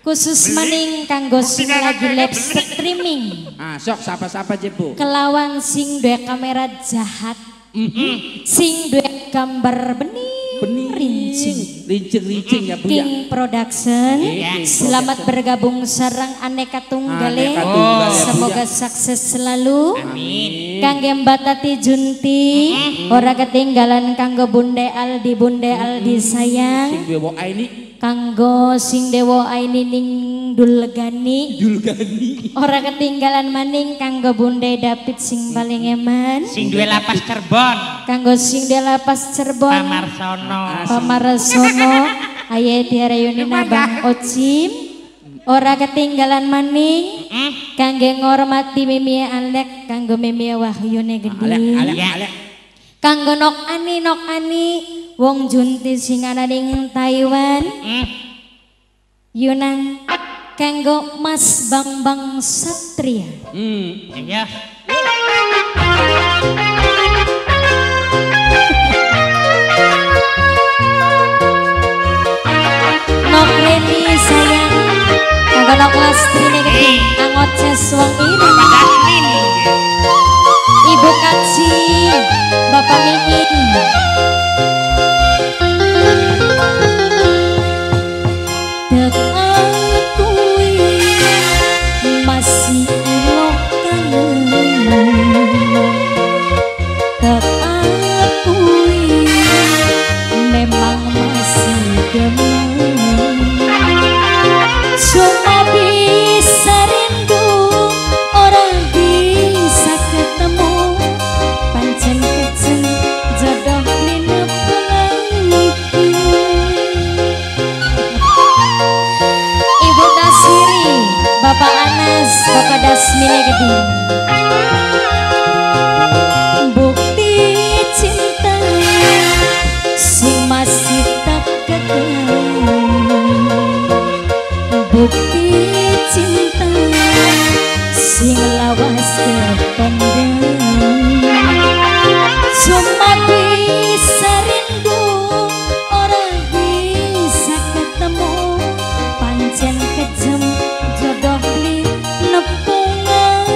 khusus maning kanggo sing lagi live streaming. Ah, sok sapa-sapa je Bu. Kelawan sing duwe kamera jahat. Sing duwe gambar bening rincing. Rincing-rincing ya Bu ya. King Production. Yes. Selamat bergabung sareng Aneka Tunggale. Aneka Tunggale, Bu, Semoga ya. sukses selalu. Amin. Kangge Mbak Tati Junti, ora ketinggalan kanggo Bunde Aldi Bunde Aldi sayang. Sing duwe wok ini Kanggo sing dewa aini ning Dulgani. Dulgani. Ora ketinggalan maning kanggo Bunde David sing paling eman. Sing duwe lapas Cirebon. Kanggo sing de lapas Cirebon. Pamarsono. Pamarsono. Aye diarayunina Bang Ocim. Ora ketinggalan maning kangge ngormati Mimi Alek, kanggo Mimi Wahyune Gede. Alek, alek, alek. Kanggo Nok Ani Nok Ani wong Junti sing ana ning Taiwan. Yunang kanggo Mas Bambang Satria. Hmm. Iya. Nok Reni sayang kanggo Nok Lastrine Gede angot ces wong iri. Jasmin. Ibu Kaci Bapak Mimin. Dek akui masih ilok kangen. Dek akui memang masih demen. Cuma bisa rindu, orang bisa ketemu. Pancen kecen jodoh linep lagi. Ibu Tasiri, Bapak Anas, Bapak Dasmine Gede. Bukti cinta sing masih tak ketemu. Bukti cinta sing lawas kependem. Cuma bisa rindu, orang bisa ketemu. Pancen kejem jodoh li nepungan.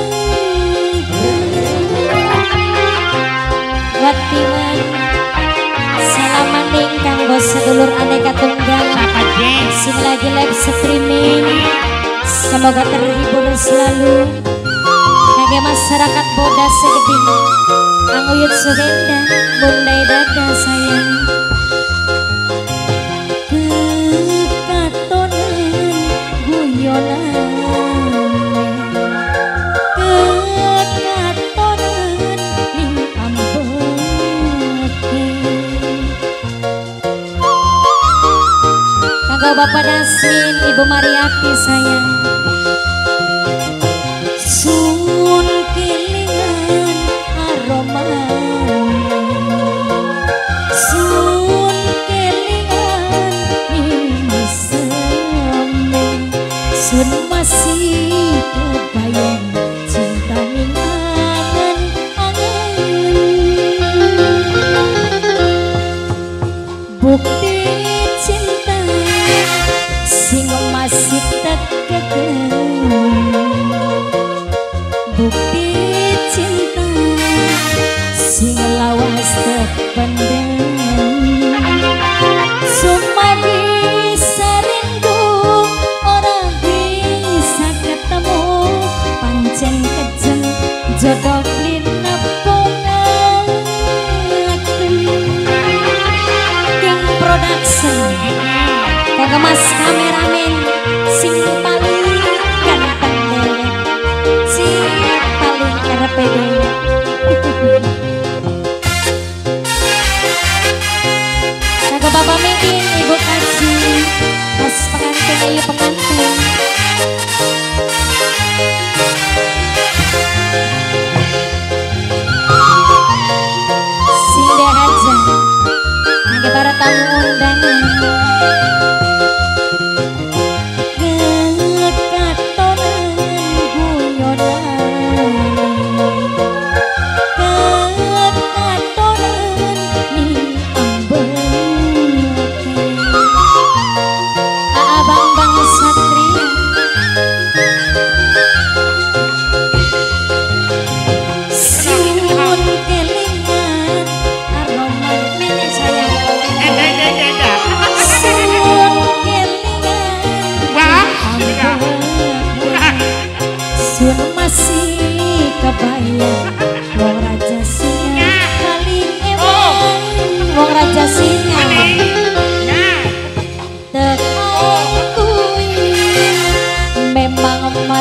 Watiman salaman ning kanggo sedulur Aneka Tunggal sing lagi live streaming. Semoga terhibur selalu. Kangge masyarakat Bodas Segeding, Anguyut Sugenda, Bundai Dada sayang. Kekatonan guyonan, kekatonan ning ambeke. Kanggo Bapak Dasmin, Ibu Mariati sayang. Sun kelingan aroma, sun kelingan misemen, sun masih kebayang cinta ning angen-angen. Bukti cinta sing masih tak ketemu. Bukti cinta sing lawas terpendam. Cuma bisa rindu, orang bisa ketemu. Pancen kejem jodoh linepungan. King Production kanggo Mas kameramen sing paling ganteng dewek, sing paling arepe dewek. Kanggo Bapak Mimin, Ibu Kaji, Mas pengantin, Ayu pengantin. Sing deh aja kangge para tamu undangan.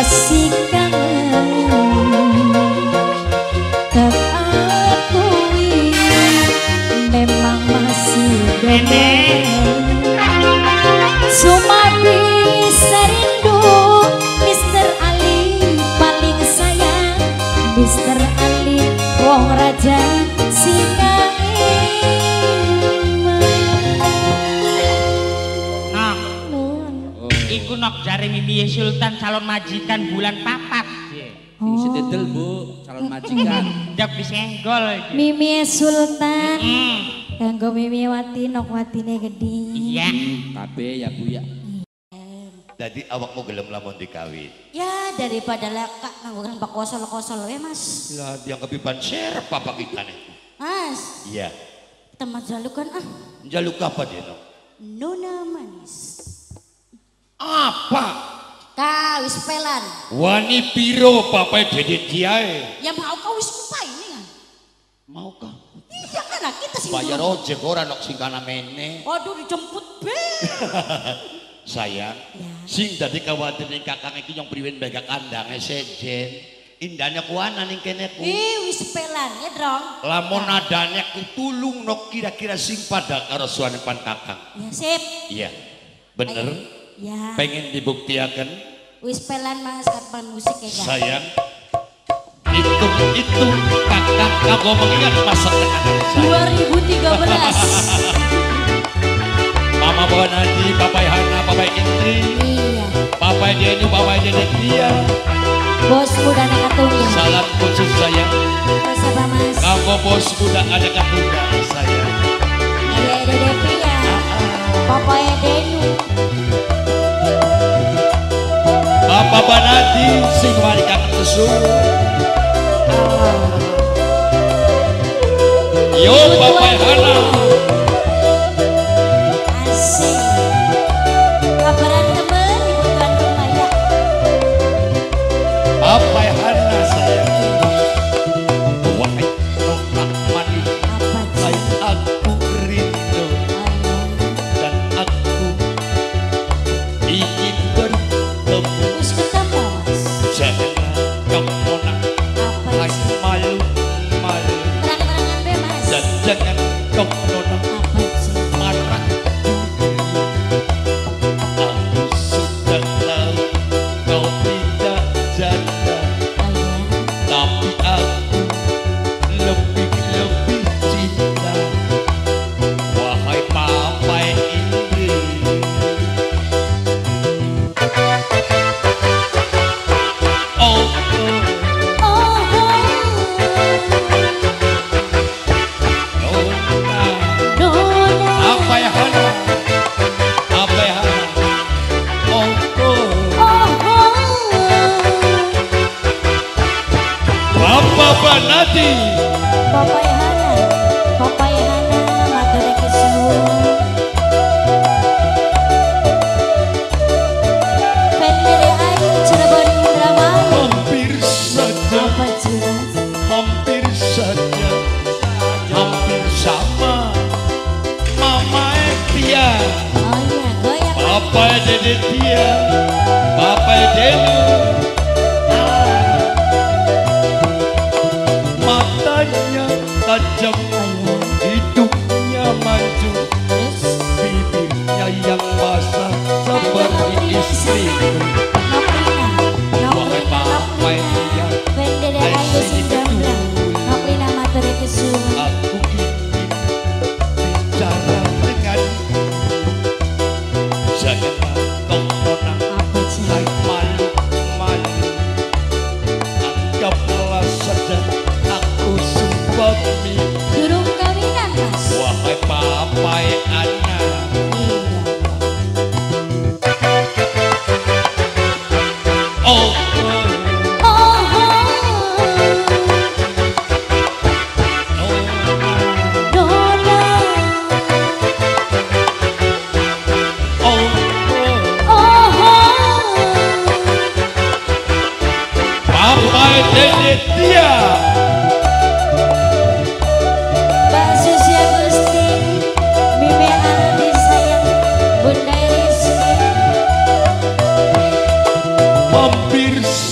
masih kangen tak akui memang masih kangen cuma bisa rindu Mister Ali paling sayang Mister Ali wong raja singa iku nok jare Mimi Sultan calon majikan bulan papat. Ini sededel Bu, calon majikan. Dak disenggol iki. Mimi Sultan Hmm. kanggo Mimi Wati nok watine gede. Iya. Kabeh ya Bu ya. Jadi awakmu gelem lamun dikawin. Ya daripada lekak ngangguran pak kosol-kosol ya mas. Lah dia kepipan share papa kita nih. Mas, Iya. teman jalukan ah. Jaluk apa dia no? Nona manis. Apa? Kau wis pelan. Wani piro papa dedet diae. Ya mau kau wis kupai ini kan. Mau kah? Iya kan lah, kita sing Bayar dulu. ojek ora nok sing kana mene. Waduh dijemput be. Sayang, Ya. sing dadi kawatir ning kakang iki nyong priwen mbega kandange sejen. Indahnya kuana ning kene ku. Ih wis pelan ya drong. Lamun adane ku tulung nok kira-kira sing pada karo suane pan kakang. Ya sip. Iya. Bener? Ya. Pengen dibuktiakan? Wis pelan mas kapan musik ya kan. Sayang, hitung-hitung kakak kamu mengingat masa kenangan saya. dua ribu tiga belas. Mama bawa Nadi, Papa Hana, Papa Indri, Iya. Papa Denu, Papa Denetia. Bos muda anak katungnya. Salam khusus sayang. Mas apa mas? Kamu bos muda ada katunda sayang. Iya Dede Pia. Papa Denu. Papa Banadi, sing wali kangen kesu. Yo Papa Hana. Asik. Kabaran temen ibu Bandung Maya. Papa Hana sayang. Wahai nona manis, Apa sih? hai aku rindu dan aku ingin bertemu. Terus ketemu mas. Jangan kau nona, Apa hai sih? malu malu. Terang-terangan be mas. Dan jangan kau nona Apa sih? marah. Aku sudah tahu kau tidak janda, Ayah. tapi aku lebih-lebih cinta. Wahai Papa Indri, oh, Oh, oh. oh, nona. Nona. Apa ya Hana? Apa ya Hana? Oh, oh. Oh, oh. Papa Banati. Papa Hana. Papa Hana. Matur kesuwun. Pendere ayu Cirebon Indramayu. Hampir saja, Apa sih mas? hampir saja, hampir sama. Mama Etia, Oh iya goyang. Papa Dedetia, Papa Denu. Matanya tajam, Oh iya. hidungnya maju, Terus. bibirnya yang basah seperti istriku. Noklina. Wahai Papa Etia, Pendere ayu Sindamra. Noklina matur kesuwun. aku ingin bicara dengan jangan kau nona, Apa sih? hai malu malu. Anggaplah saja aku suami. Durung kawinan mas. Wahai Papa Ana, Iya. oh, oh. Oh, oh. Nona. Oh, Oh, oh. Papa Dedetia, Mbak Susi Agustin, Mimi Aldi sayang, Bunda Rizky. hampir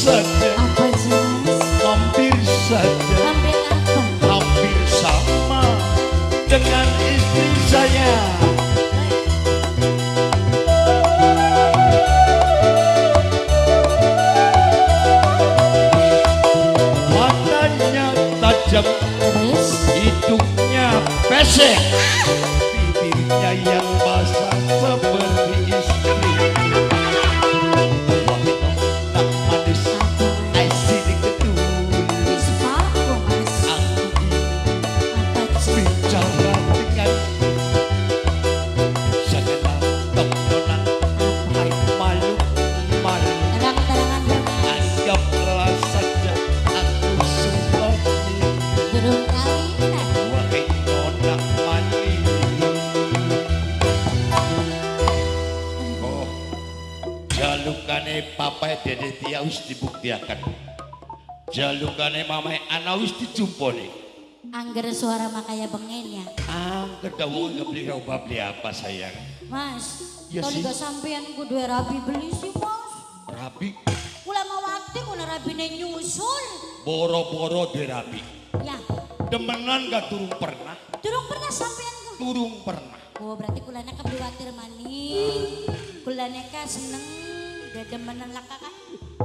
Jalukane papai dede tia wis dibuktiakan. Jalukane mamai ana wis dijumpone. Angger suara makaya bengen ya. Angger dawuh ngebeli roba beli apa sayang? Mas, Ya tadi sih. gak sampean ku duwe rabi beli sih mas. Rabi, Kula mau waktu ku rabine nyusul. boro-boro duwe rabi. Ya, Demenan gak turun pernah? durung pernah sampean ku. Turun pernah. Oh berarti kulana kebliwatir maning. Kulana ka seneng dedemenan laka kan.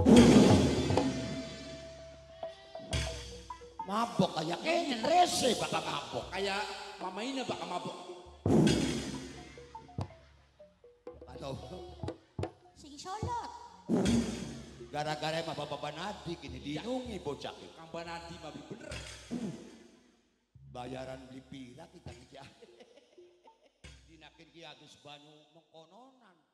Mabok kayak kayaknya rese bakal mabok. Kayak mama ini bakal mabok. Atau Sing solot. gara-gara emang bapak Nadik ini diinungi bocah. Kang Banadi mah bener. Bayaran beli pira kita kerja. Dinakin ki agus banyu mengkononan.